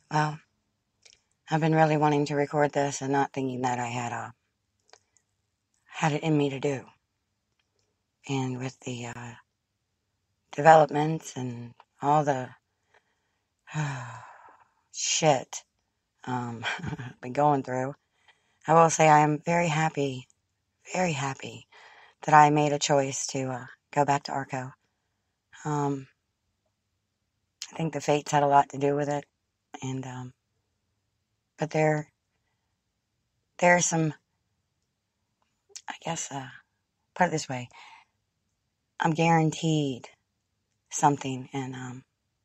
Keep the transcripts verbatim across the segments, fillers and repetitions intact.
Well, I've been really wanting to record this and not thinking that I had uh, had it in me to do. And with the uh, developments and all the shit um, I've been going through, I will say I am very happy, very happy that I made a choice to uh, go back to Arco. Um, I think the fates had a lot to do with it, and um, but there, there are some, I guess, uh, put it this way, I'm guaranteed something, and um,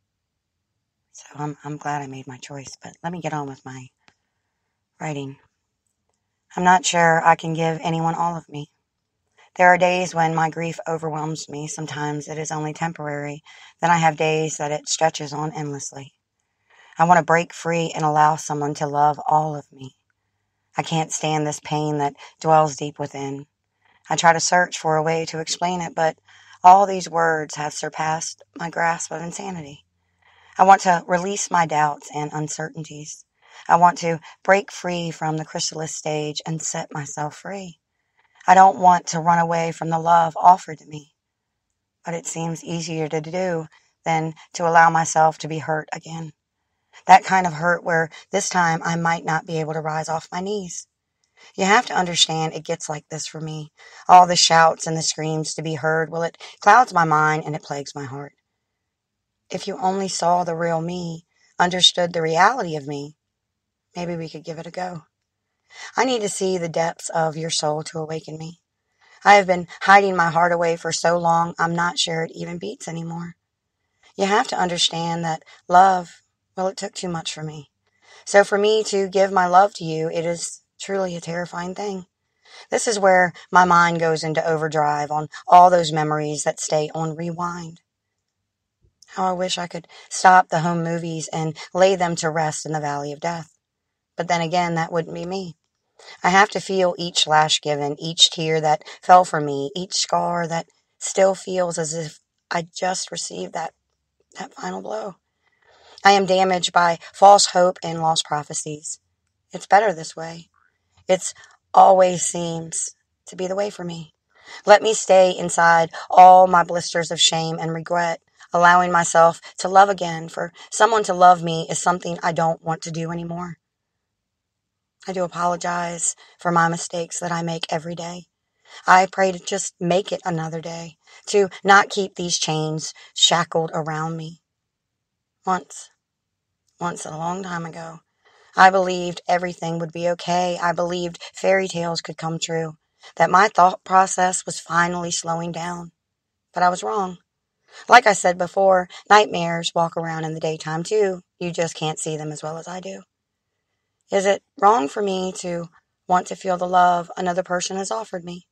so I'm I'm glad I made my choice. But let me get on with my writing. I'm not sure I can give anyone all of me. There are days when my grief overwhelms me. Sometimes it is only temporary. Then I have days that it stretches on endlessly. I want to break free and allow someone to love all of me. I can't stand this pain that dwells deep within. I try to search for a way to explain it, but all these words have surpassed my grasp of insanity. I want to release my doubts and uncertainties. I want to break free from the chrysalis stage and set myself free. I don't want to run away from the love offered to me, but it seems easier to do than to allow myself to be hurt again. That kind of hurt where this time I might not be able to rise off my knees. You have to understand it gets like this for me. All the shouts and the screams to be heard, well, it clouds my mind and it plagues my heart. If you only saw the real me, understood the reality of me, maybe we could give it a go. I need to see the depths of your soul to awaken me. I have been hiding my heart away for so long, I'm not sure it even beats anymore. You have to understand that love, well, it took too much for me. So for me to give my love to you, it is truly a terrifying thing. This is where my mind goes into overdrive on all those memories that stay on rewind. How I wish I could stop the home movies and lay them to rest in the valley of death. But then again, that wouldn't be me. I have to feel each lash given, each tear that fell for me, each scar that still feels as if I just received that, that final blow. I am damaged by false hope and lost prophecies. It's better this way. It's always seems to be the way for me. Let me stay inside all my blisters of shame and regret, allowing myself to love again, for someone to love me is something I don't want to do anymore. I do apologize for my mistakes that I make every day. I pray to just make it another day, to not keep these chains shackled around me. Once, once a long time ago, I believed everything would be okay. I believed fairy tales could come true, that my thought process was finally slowing down. But I was wrong. Like I said before, nightmares walk around in the daytime too. You just can't see them as well as I do. Is it wrong for me to want to feel the love another person has offered me?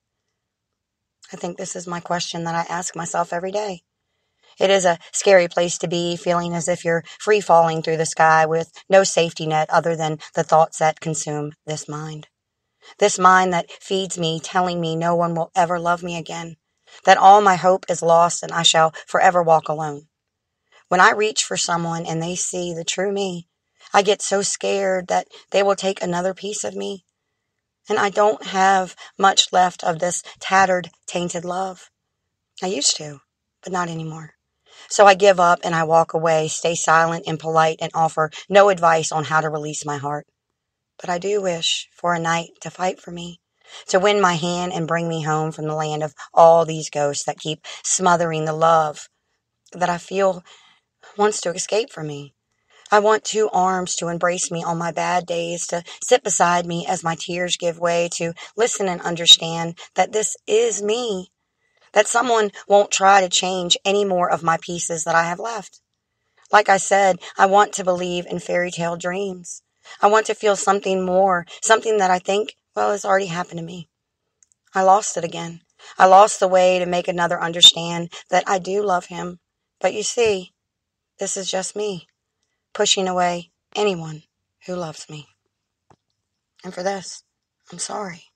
I think this is my question that I ask myself every day. It is a scary place to be, feeling as if you're free falling through the sky with no safety net other than the thoughts that consume this mind. This mind that feeds me, telling me no one will ever love me again, that all my hope is lost and I shall forever walk alone. When I reach for someone and they see the true me, I get so scared that they will take another piece of me. And I don't have much left of this tattered, tainted love. I used to, but not anymore. So I give up and I walk away, stay silent and polite, and offer no advice on how to release my heart. But I do wish for a knight to fight for me, to win my hand and bring me home from the land of all these ghosts that keep smothering the love that I feel wants to escape from me. I want two arms to embrace me on my bad days, to sit beside me as my tears give way, to listen and understand that this is me, that someone won't try to change any more of my pieces that I have left. Like I said, I want to believe in fairy tale dreams. I want to feel something more, something that I think, well, has already happened to me. I lost it again. I lost the way to make another understand that I do love him. But you see, this is just me, pushing away anyone who loves me. And for this, I'm sorry.